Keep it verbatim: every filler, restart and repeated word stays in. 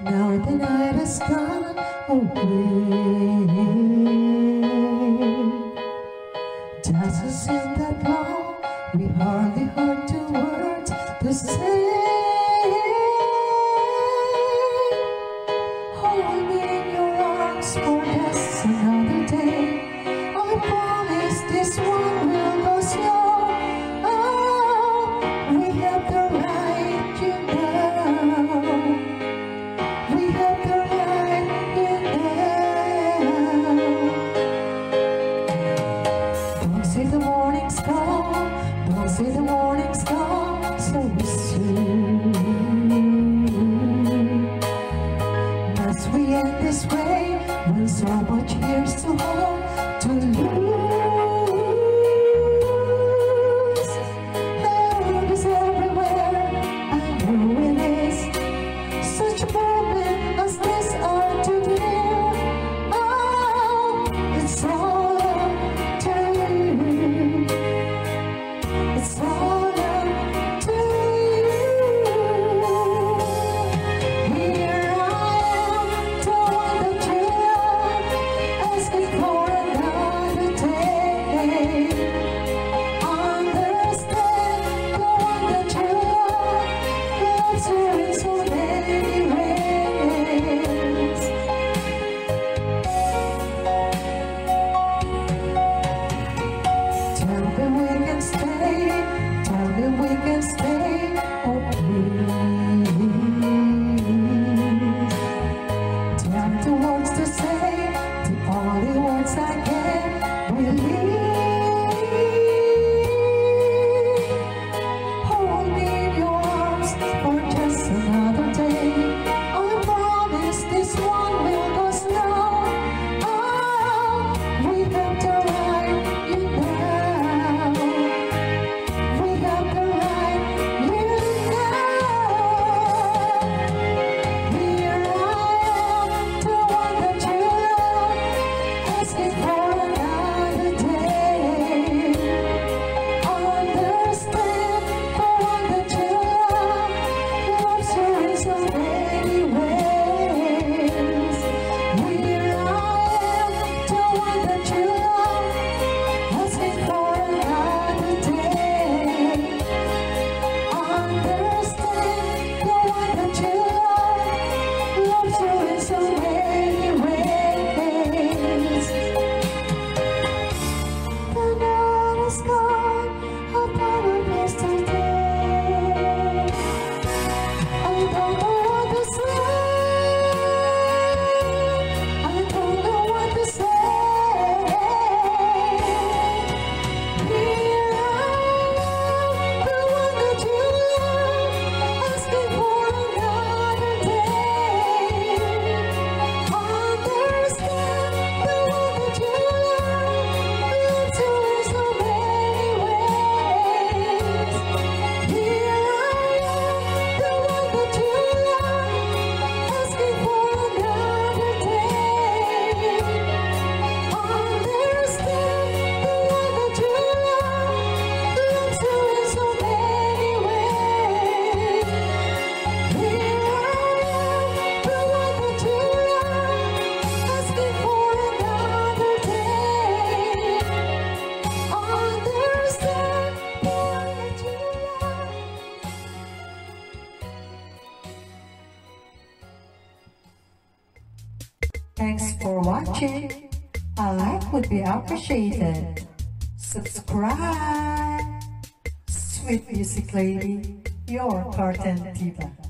Now the night has gone away. Doesn't seem that long, we hardly heard two words to say. Hold me in your arms for just another day. I promise this one will go slow. Oh, we have the right, you know. We have the right, you know. Don't say the morning's gone, don't say the morning's gone so soon. Must we end this way when so much here's to hold, to lose? Love is everywhere, I know it is. Such a moment as this are too dear. Oh, it's all up to you. It's all up to you. Here I am, the one that you love, asking for another day. Understand, the one that you love loves you in so many ways. Tell me we can stay, tell me we can stay, oh please. Tell me the words to say, the only words I can believe. Hold me in your arms for just another day. I promise this one will go slow. Oh, we have the right, you know. We have the right, you know. Here I am, the one that you love, asking for another day. Understand, the one that you love loves you in so many ways. Here I am, the one that you love, asking for another day. Understand, the one that you love loves you in so many ways. The night is gone upon a yesterday. I don't know what to say. I don't know what to say. Here I am, the one that you love, asking for another day. Understand, the one that you love loves you in so many ways. Here I am, the one that you love, asking for another day. Understand, the one that you love loves you in so many ways. Here I am, the one that you love, asking for another day. Understand, the one that you love. Thanks for watching. A like would be appreciated. Subscribe. Sweet Music Lady, your Carten Diva.